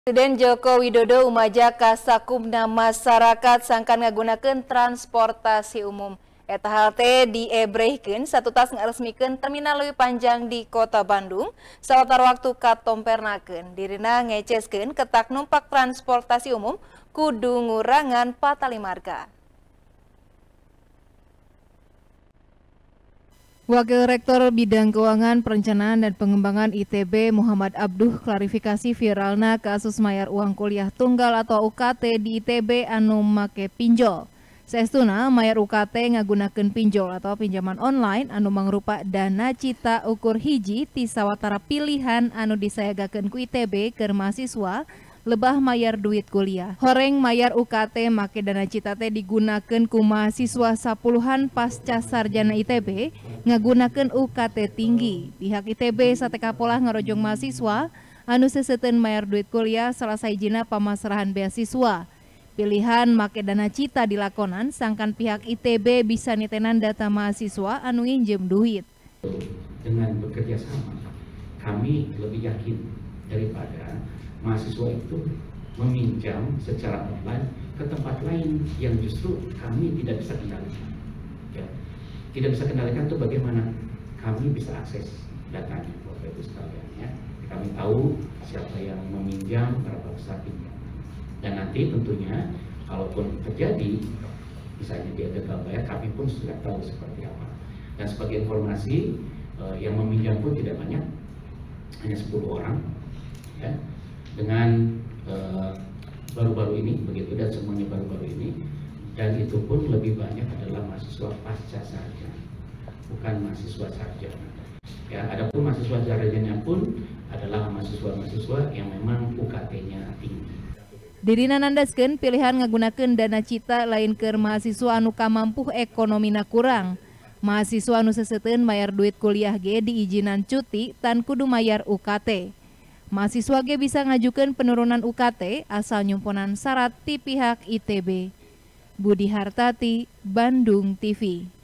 Presiden Joko Widodo umajak ka sakumna masyarakat sangkan ngagunakeun transportasi umum. Eta hal teh diebrehkeun satutas ngaresmikeun terminal leuwih panjang di Kota Bandung sawatara waktu katompernakeun. Dirina ngeceskeun ketak numpak transportasi umum kudu ngurangan patali marga. Wakil Rektor Bidang Keuangan, Perencanaan dan Pengembangan ITB Muhammad Abduh klarifikasi viralna kasus mayar uang kuliah tunggal atau UKT di ITB anu make pinjol. Saestuna mayar UKT ngagunakeun pinjol atau pinjaman online anu mangrupa dana cita ukur hiji ti sawatara pilihan anu disayagakeun ku ITB keur mahasiswa lebah mayar duit kuliah. Horeng mayar UKT make dana cita teh digunakeun ku mahasiswa sapuluhan pasca sarjana ITB ngagunakeun UKT tinggi. Pihak ITB sateka pola ngarojong mahasiswa anu seseuteun mayar duit kuliah salah sahijina pamasrahan beasiswa. Pilihan make dana cita dilakonan sangkan pihak ITB bisa nitenan data mahasiswa anu nginjem duit. Dengan bekerja sama, kami lebih yakin daripada mahasiswa itu meminjam secara online ke tempat lain yang justru kami tidak bisa kendalikan. Ya, tidak bisa kendalikan itu bagaimana kami bisa akses datanya, Bapak Ibu sekalian. Ya, kami tahu siapa yang meminjam, berapa besar pinjaman, dan nanti tentunya kalaupun terjadi misalnya dia gagal bayar, kami pun sudah tahu seperti apa. Dan sebagai informasi, yang meminjam pun tidak banyak, hanya 10 orang. Ya. Dengan baru-baru ini begitu, dan semuanya baru-baru ini, dan itu pun lebih banyak adalah mahasiswa pasca sarjana, bukan mahasiswa sarjana. Ya, adapun mahasiswa sarjana pun adalah mahasiswa-mahasiswa yang memang UKT-nya tinggi. Dirina nandaskeun pilihan ngagunakeun dana cita lain keur mahasiswa anu kamampuh ekonomina kurang. Mahasiswa anu seseuteun mayar duit kuliah ge diizinan cuti tan kudu mayar UKT. Mahasiswa ge bisa ngajukeun penurunan UKT asal nyumponan syarat ti pihak ITB. Budi Hartati, Bandung TV.